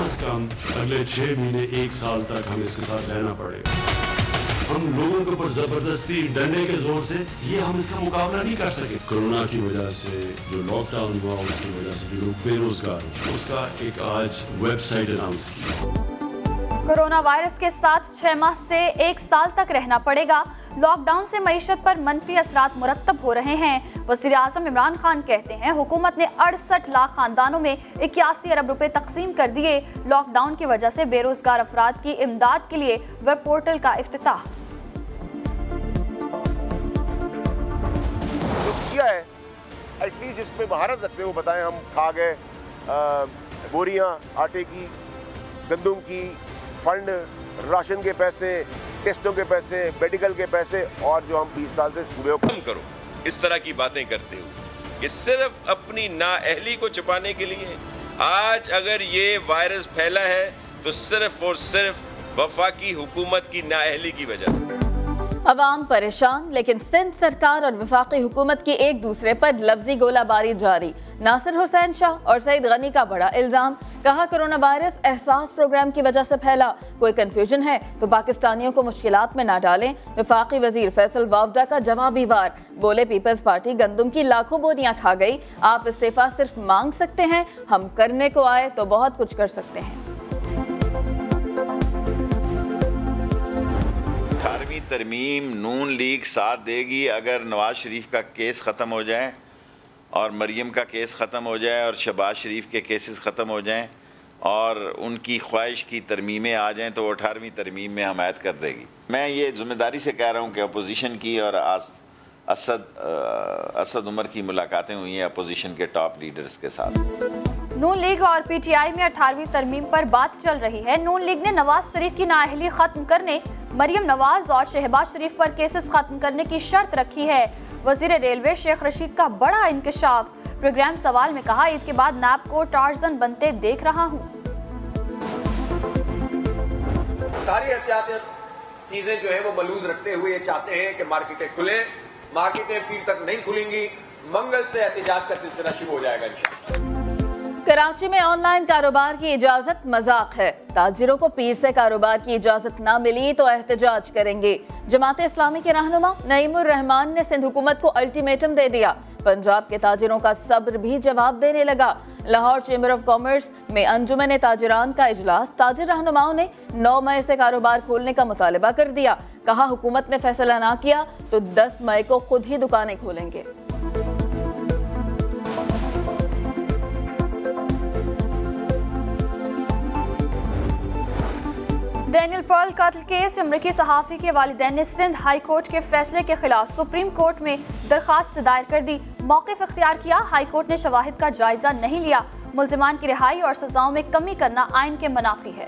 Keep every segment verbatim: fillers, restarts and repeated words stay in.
अज कम अगले छह महीने एक साल तक हमें इसके साथ रहना पड़ेगा। हम लोगों के ऊपर जबरदस्ती डंडे के जोर से ये हम इसका मुकाबला नहीं कर सके। कोरोना की वजह से जो लॉकडाउन हुआ उसकी वजह से जो लोग बेरोजगार हुए, उसका एक आज वेबसाइट अनाउंस किया। कोरोना वायरस के साथ छह माह से एक साल तक रहना पड़ेगा। लॉकडाउन से मईशत पर मनफी असरात मुरतब हो रहे हैं। वज़ीर आज़म इमरान खान कहते हैं हुकूमत ने अड़सठ लाख खानदानों में इक्यासी अरब रुपए तकसीम कर दिए। लॉकडाउन की वजह से बेरोजगार अफराद की इमदाद के लिए वेब पोर्टल का इफ्तिताह जो किया है, एटलीस्ट इसमें महारत रखते हुए बताएं। हम खा गए बोरियां आटे की, गंदम की, फंड, राशन के पैसे, टेस्टों के पैसे, मेडिकल के पैसे, और जो हम बीस साल से सूबे को कम करो इस तरह की बातें करते हो। ये सिर्फ अपनी नाअहली को छुपाने के लिए। आज अगर ये वायरस फैला है तो सिर्फ और सिर्फ वफाकी हुकूमत की नाअहली की वजह से। अवाम परेशान, लेकिन सिंध सरकार और वफाकी हुकूमत की एक दूसरे पर लफ्जी गोलाबारी जारी। नासिर हुसैन शाह और सईद गनी का बड़ा इल्जाम, कहा कोरोना वायरस एहसास प्रोग्राम की वजह से फैला। कोई कंफ्यूजन है तो पाकिस्तानियों को मुश्किलात में ना डालें। वफाकी वजीर फैसल वावडा का जवाबी वार, बोले पीपल्स पार्टी गंदम की लाखों बोरियां खा गई। आप इस्तीफा सिर्फ मांग सकते हैं, हम करने को आए तो बहुत कुछ कर सकते हैं। अठारहवीं तरमीम नून लीग साथ देगी अगर नवाज शरीफ का केस ख़त्म हो जाए और मरियम का केस ख़त्म हो जाए और शहबाज शरीफ के केसेस ख़त्म हो जाएं और उनकी ख्वाहिश की तरमीमें आ जाएं तो अठारहवीं तरमीम में हमायत कर देगी। मैं ये ज़िम्मेदारी से कह रहा हूँ कि अपोजिशन की और असद असद उमर की मुलाकातें हुई हैं अपोजिशन के टॉप लीडर्स के साथ। नून लीग और पीटीआई में अठारहवीं तरमीम पर बात चल रही है। नून लीग ने नवाज शरीफ की नाअहली खत्म करने, मरियम नवाज और शहबाज शरीफ पर केसेस खत्म करने की शर्त रखी है। वजीर रेलवे शेख रशीद का बड़ा इंकशाफ, प्रोग्राम सवाल में कहा ईद के बाद नैब को टार्जन बनते देख रहा हूँ। सारी एहतियाती चीजें जो है वो मलूज रखते हुए ये चाहते हैं कि मार्केटें खुले, मार्केटें पीर तक नहीं खुलेंगी, मंगल से एहतिजाज का सिलसिला शुरू हो जाएगा इंशाअल्लाह। कराची में ऑनलाइन कारोबार की इजाजत मजाक है। ताजिरों को पीर से कारोबार की इजाजत ना मिली तो एहतजाज करेंगे। जमात इस्लामी के रहनुमा नईमुर रहमान ने सिंध हुकूमत को अल्टीमेटम दे दिया। पंजाब के ताजिरों का सब्र भी जवाब देने लगा। लाहौर चेंबर ऑफ कॉमर्स में अंजुमन ताजिरान का इजलास, ताजिर रहनुमाओं ने नौ मई से कारोबार खोलने का मुतालबा कर दिया। कहा हुकूमत ने फैसला ना किया तो दस मई को खुद ही दुकानें खोलेंगे। डैनियल पर्ल कत्ल केस, अमरीकी सहाफ़ी के वालिदैन ने सिंध हाई कोर्ट के फैसले के खिलाफ सुप्रीम कोर्ट में दरखास्त दायर कर दी। मौक़िफ़ इख्तियार किया, हाई कोर्ट ने शवाहिद का जायजा नहीं लिया। मुल्ज़िमान की रिहाई और सजाओं में कमी करना आइन के मुनाफी है।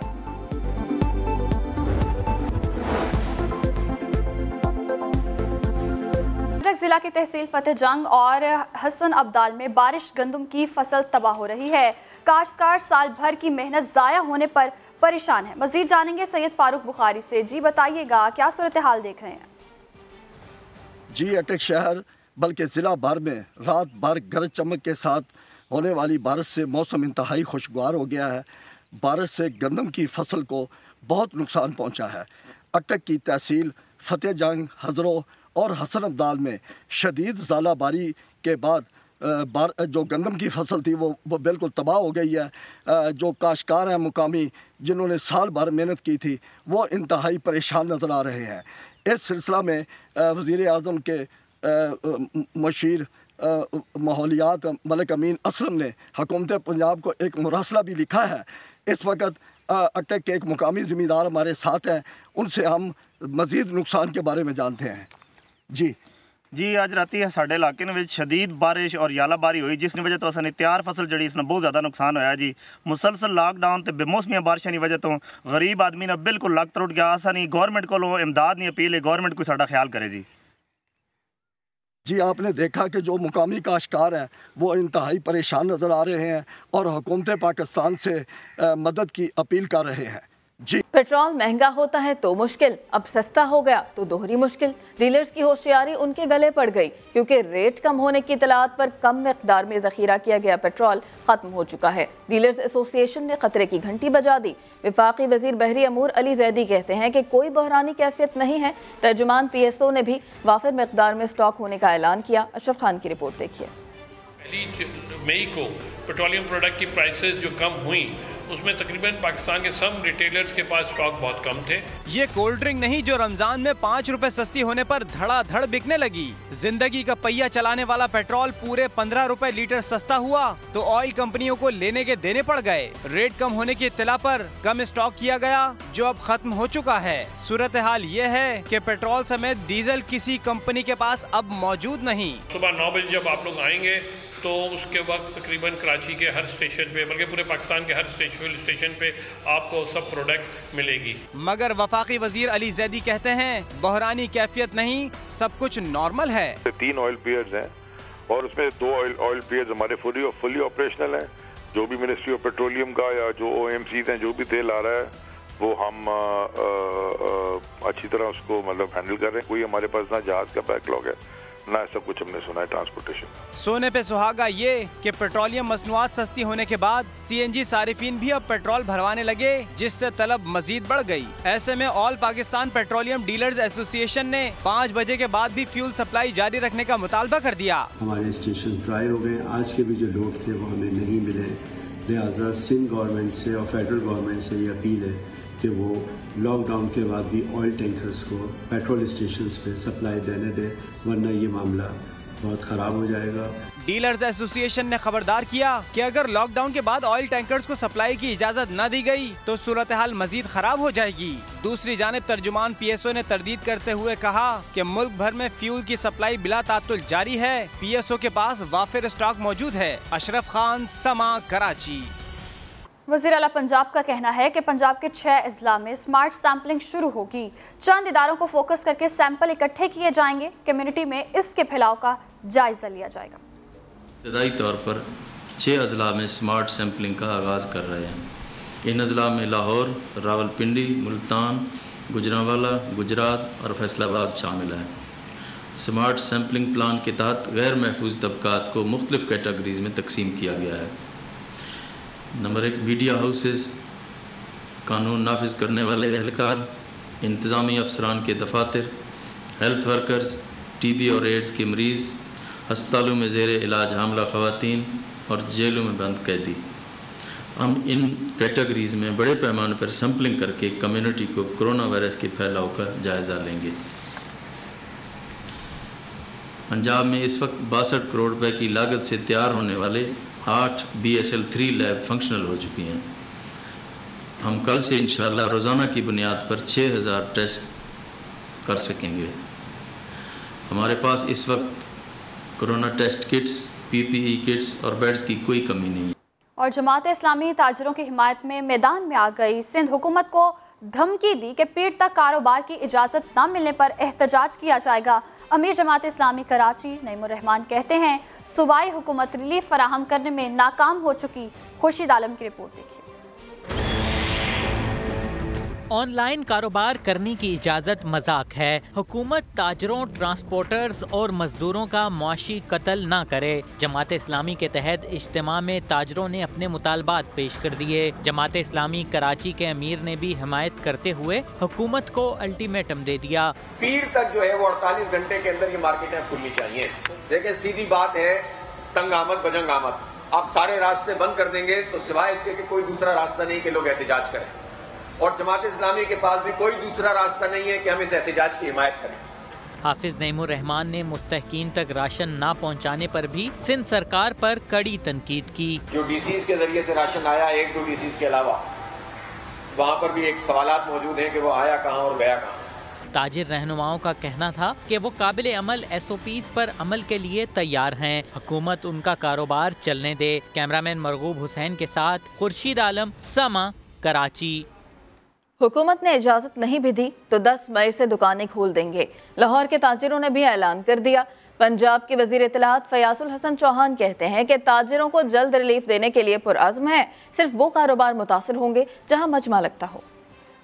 जिला की तहसील फतेह जंग और हसन अब्दाल में बारिश गंदम की फसल तबाह हो रही है। काश्तकार साल भर की मेहनत ज़ाया होने पर परेशान है। मजीद जानेंगे सैयद फारूक बुखारी से। जी बताइएगा, क्या सूरत हाल देख रहे हैं? जी अटक शहर बल्कि ज़िला भर में रात भर गरज चमक के साथ होने वाली बारिश से मौसम इंतहाई खुशगवार हो गया है। बारिश से गंदम की फसल को बहुत नुकसान पहुंचा है। अटक की तहसील फतेह जंग, हजरों और हसन अब्दाल में शदीद ज़ालाबारी के बाद बार जो गंदम की फसल थी वो वो बिल्कुल तबाह हो गई है। जो काश्तकार हैं मुकामी, जिन्होंने साल भर मेहनत की थी, वो इंतहाई परेशान नज़र आ रहे हैं। इस सिलसिला में वज़ीर आज़म के मशीर माहौलियात मलिक अमीन असलम ने हुकूमत पंजाब को एक मुरासला भी लिखा है। इस वक्त अटक के एक मुकामी ज़मींदार हमारे साथ हैं, उनसे हम मज़ीद नुकसान के बारे में जानते हैं। जी जी अज राती साढ़े इलाके में शदीद बारिश और यालाबारी हुई, जिसकी वजह तो असने तैयार फसल जड़ी इसने बहुत ज़्यादा नुकसान होया जी। मुसलसल लॉकडाउन तो बेमौसमिया बारिशों की वजह तो गरीब आदमी ने बिल्कुल लक त्रुट गया। असा नहीं गौरमेंट को इमदाद नहीं अपील है, गौरमेंट कोई साडा ख्याल करे जी। जी आपने देखा कि जो मुकामी काश्तकार हैं वो इंतहाई परेशान नज़र आ रहे हैं और हुकूमत पाकिस्तान से मदद की अपील कर रहे हैं। जी पेट्रोल महंगा होता है तो मुश्किल, अब सस्ता हो गया तो दोहरी मुश्किल। डीलर्स की होशियारी उनके गले पड़ गई क्योंकि रेट कम होने की इतलात पर कम मिकदार में जखीरा किया गया पेट्रोल खत्म हो चुका है। डीलर्स एसोसिएशन ने खतरे की घंटी बजा दी। वफाकी वजीर बहरी अमूर अली जैदी कहते हैं कि कोई बहरानी कैफियत नहीं है। तर्जुमान पी एस ओ ने भी वाफिर मिकदार में स्टॉक होने का ऐलान किया। अशरफ खान की रिपोर्ट देखिए। पहली मई को पेट्रोलियम प्रोडक्ट की प्राइसेस जो कम हुई उसमें तकरीबन पाकिस्तान के सब रिटेलर्स के पास स्टॉक बहुत कम थे। ये कोल्ड ड्रिंक नहीं जो रमजान में पाँच रुपए सस्ती होने पर धड़ाधड़ बिकने लगी। जिंदगी का पहिया चलाने वाला पेट्रोल पूरे पंद्रह रुपए लीटर सस्ता हुआ तो ऑयल कंपनियों को लेने के देने पड़ गए। रेट कम होने की इत्तला पर कम स्टॉक किया गया जो अब खत्म हो चुका है। सूरत हाल ये है कि पेट्रोल समेत डीजल किसी कंपनी के पास अब मौजूद नहीं। सुबह नौ बजे जब आप लोग आएंगे तो उसके वक्त तकरीबन कराची के हर स्टेशन पे बल्कि पूरे पाकिस्तान के हर स्टेशन स्टेशन पे आपको सब प्रोडक्ट मिलेगी। मगर वफाकी वजीर अली जैदी कहते हैं बहरानी कैफियत नहीं, सब कुछ नॉर्मल है। तीन ऑयल पियर्स हैं और उसमें दो ऑयल ऑयल पियर्स हमारे फुली फुली ऑपरेशनल हैं। जो भी मिनिस्ट्री ऑफ पेट्रोलियम का या जो ओ एम सीज हैं जो भी तेल आ रहा है वो हम आ, आ, आ, अच्छी तरह उसको मतलब हैंडल कर रहे हैं। कोई हमारे पास ना जहाज का बैकलॉग है ना ऐसा कुछ हमने सुना है ट्रांसपोर्टेशन। सोने पे सुहागा ये कि पेट्रोलियम मसनूआत सस्ती होने के बाद सीएनजी सारिफीन भी अब पेट्रोल भरवाने लगे जिससे तलब मजीद बढ़ गई। ऐसे में All Pakistan Petroleum Dealers Association ने पाँच बजे के बाद भी फ्यूल सप्लाई जारी रखने का मुतालबा कर दिया। हमारे स्टेशन ट्राई हो गए, आज के भी जो लोड थे वो हमें नहीं मिले। लिहाजा सिंध गवर्नमेंट से और फेडरल गवर्नमेंट से ये अपील है कि वो लॉकडाउन के बाद भी ऑयल टैंकर्स को पेट्रोल स्टेशंस पे सप्लाई देने दे, वरना ये मामला बहुत ख़राब हो जाएगा। डीलर्स एसोसिएशन ने खबरदार किया कि अगर लॉकडाउन के बाद ऑयल टैंकर्स को सप्लाई की इजाज़त न दी गई तो सूरत हाल मजीद ख़राब हो जाएगी। दूसरी जानिब तर्जुमान पी एस ओ ने तरदीद करते हुए कहा कि मुल्क भर में फ्यूल की सप्लाई बिला तातुल जारी है। पी एस ओ के पास वाफिर स्टॉक मौजूद है। अशरफ खान, समा, कराची। वज़ीर आला पंजाब का कहना है कि पंजाब के छह अजला में स्मार्ट सैम्पलिंग शुरू होगी। चंद इदारों को फोकस करके सैंपल इकट्ठे किए जाएंगे। कम्युनिटी में इसके फैलाव का जायजा लिया जाएगा। इब्तदाई तौर पर छः अजला में स्मार्ट सैम्पलिंग का आगाज़ कर रहे हैं। इन अजला में लाहौर, रावलपिंडी, मुल्तान, गुजरांवाला, गुजरात और फैसलाबाद शामिल है। स्मार्ट सैम्पलिंग प्लान के तहत गैर महफूज तबकात को मुख्तलिफ कैटेगरीज में तकसीम किया गया है। नंबर एक, मीडिया हाउसेस, कानून नाफिज करने वाले एहलकार, इंतज़ामी अफसरान के दफातर, हेल्थ वर्कर्स, टीबी और एड्स के मरीज़, हस्पतालों में ज़ेर इलाज हामला ख़वातीन और जेलों में बंद कैदी। हम इन कैटेगरीज़ में बड़े पैमाने पर सैम्पलिंग करके कम्युनिटी को कोरोना वायरस के फैलाव का जायज़ा लेंगे। पंजाब में इस वक्त बासठ करोड़ रुपए की लागत से तैयार होने वाले आठ B S L three lab functional हो चुकी हैं। हम कल से इंशाअल्लाह रोज़ाना की बुनियाद पर छः हज़ार टेस्ट कर सकेंगे। हमारे पास इस वक्त corona test kits, P P E kits और बेड्स की कोई कमी नहीं है। और जमात इस्लामी ताजरों की हिमायत में मैदान में आ गई। सिंध हुकूमत को धमकी दी कि पीर तक कारोबार की इजाज़त न मिलने पर एहतजाज किया जाएगा। अमीर जमात इस्लामी कराची नईमुर रहमान कहते हैं सूबाई हुकूमत रिलीफ फराहम करने में नाकाम हो चुकी। खुर्शीद आलम की रिपोर्ट देखिए। ऑनलाइन कारोबार करने की इजाज़त मजाक है। हुकूमत ताजरों, ट्रांसपोर्टर्स और मजदूरों का मुआशी कत्ल ना करे। जमात इस्लामी के तहत इज्तिमा में ताजरों ने अपने मुतालबात पेश कर दिए। जमात इस्लामी कराची के अमीर ने भी हिमायत करते हुए हुकूमत को अल्टीमेटम दे दिया। पीर तक जो है वो अड़तालीस घंटे के अंदर ये मार्केटें खुलनी चाहिए। देखिए सीधी बात है, तंग आमद बजंग आमद। आप सारे रास्ते बंद कर देंगे तो सिवाय इसके कि कोई दूसरा रास्ता नहीं कि लोग एहतजाज करें, और जमात इस्लामी के पास भी कोई दूसरा रास्ता नहीं है कि हम इस एहतजाज की हिमायत करें। हाफिज नईमुर रहमान ने मुस्तहकीन तक राशन ना पहुंचाने पर भी सिंध सरकार पर कड़ी तनकीद की। जो डीसीज के जरिए से राशन आया, एक दो डीसीज के अलावा, वहाँ पर भी एक सवालात मौजूद हैं कि वो आया कहाँ और गया कहाँ। ताजिर रहनुमाओं का कहना था कि वो काबिल अमल एस ओ पीज़ पर अमल के लिए तैयार हैं। हुकूमत उनका कारोबार चलने दे। कैमरामैन मरगूब हुसैन के साथ खुर्शीद आलम, समा, कराची। हुकूमत ने इजाज़त नहीं भी दी तो दस मई से दुकानें खोल देंगे। लाहौर के ताजिरों ने भी ऐलान कर दिया। पंजाब के वज़ीर इत्तलात फयाजुल हसन चौहान कहते हैं कि ताजिरों को जल्द रिलीफ देने के लिए पुरअज़्म है। सिर्फ वो कारोबार मुतासर होंगे जहां मजमा लगता हो।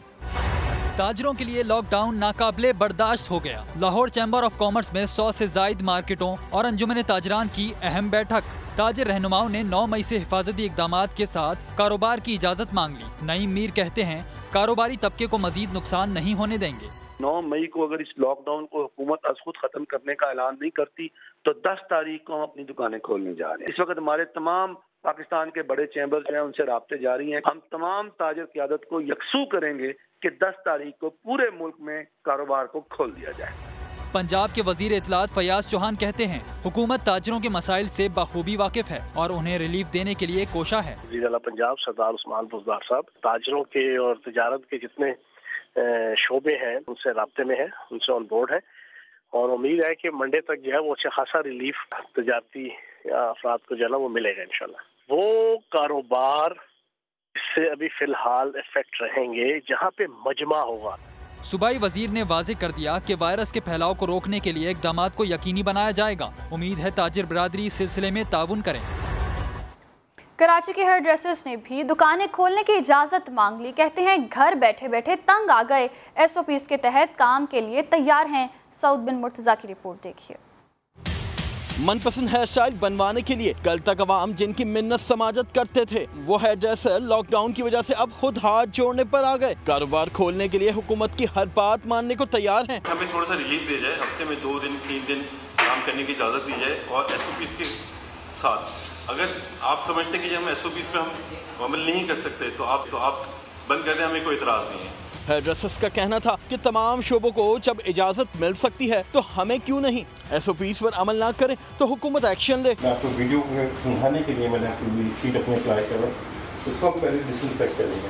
ताजरों के लिए लॉकडाउन नाकाबिले बर्दाश्त हो गया। लाहौर चैम्बर ऑफ कॉमर्स में सौ से जायद मार्केटों और अंजुमन ताजरान की अहम बैठक। ताजिर रहनुमाओं ने नौ मई से हिफाजती इकदामात के साथ कारोबार की इजाजत मांग ली। नईम मीर कहते हैं कारोबारी तबके को मजीद नुकसान नहीं होने देंगे। नौ मई को अगर इस लॉकडाउन को हुकूमत अज खुद खत्म करने का ऐलान नहीं करती तो दस तारीख को हम अपनी दुकानें खोलने जा रहे हैं। इस वक्त हमारे तमाम पाकिस्तान के बड़े चैम्बर जो हैं उनसे राब्ते जारी हैं। हम तमाम ताजिर क़यादत को यकसू करेंगे कि दस तारीख को पूरे मुल्क में कारोबार को खोल दिया जाए। पंजाब के वजीर इत्तलात फयाज चौहान कहते हैं हुकूमत ताजिरों के मसाइल से बखूबी वाकिफ है और उन्हें रिलीफ देने के लिए कोशा है। वज़ीर आला पंजाब सरदार उस्मान बुज़दार साहब ताजिरों के और तिजारत के जितने शोबे हैं उनसे राब्ते में है, उनसे ऑन बोर्ड है और उम्मीद है कि मंडे तक जो है वो अच्छा खासा रिलीफ तजारती अफराद को जो है ना वो मिलेगा इंशाल्लाह। वो कारोबार इससे अभी फिलहाल इफेक्ट रहेंगे जहाँ पे मजमा होगा। सूबाई वजीर ने वाज़ेह कर दिया कि वायरस के फैलाव को रोकने के लिए इक़दामात को यकीनी बनाया जाएगा। उम्मीद है ताजिर बरादरी इस सिलसिले में ताउन करें। कराची के हेयर ड्रेसर्स ने भी दुकानें खोलने की इजाज़त मांग ली। कहते हैं घर बैठे बैठे तंग आ गए, एस ओ पीज़ के तहत काम के लिए तैयार हैं। सऊद बिन मुर्तज़ा की रिपोर्ट देखिए। मनपसंद हेयर स्टाइल बनवाने के लिए कल तक अवाम जिनकी मिन्नत समाजत करते थे वो हेयर ड्रेसर लॉकडाउन की वजह से अब खुद हाथ जोड़ने पर आ गए। कारोबार खोलने के लिए हुकूमत की हर बात मानने को तैयार हैं। हमें थोड़ा सा रिलीफ दिया जाए, हफ्ते में दो दिन तीन दिन काम करने की इजाज़त दी जाए और एस ओ पीज़ के साथ अगर आप समझते कि हम एस ओ पीज़ पे हम अमल नहीं कर सकते तो आप तो आप बंद कर दें, हमें कोई इतराज़ नहीं है। हेयर ड्रेसर्स का कहना था कि तमाम शोबों को जब इजाजत मिल सकती है तो हमें क्यों नहीं। एस ओ पीज़ पर अमल ना करें तो हुकूमत एक्शन ले। मैं आपको वीडियो को समझाने के लिए मैंने आपको शीट अपने अप्लाई कर रहा हूँ, उसको आप पहले डिसइंफेक्ट करेंगे।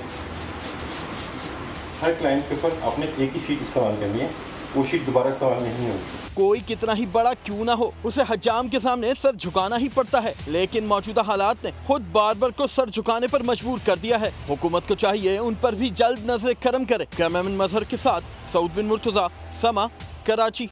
हर क्लाइंट के ऊपर आपने एक ही शीट इस्तेमाल करनी है, वो शीट दोबारा इस्तेमाल नहीं होगी। कोई कितना ही बड़ा क्यों ना हो उसे हजाम के सामने सर झुकाना ही पड़ता है, लेकिन मौजूदा हालात ने खुद बार्बर को सर झुकाने पर मजबूर कर दिया है। हुकूमत को चाहिए उन पर भी जल्द नजर करम करे। कैमरामैन मजहर के साथ सऊद बिन मुर्तज़ा, समा, कराची।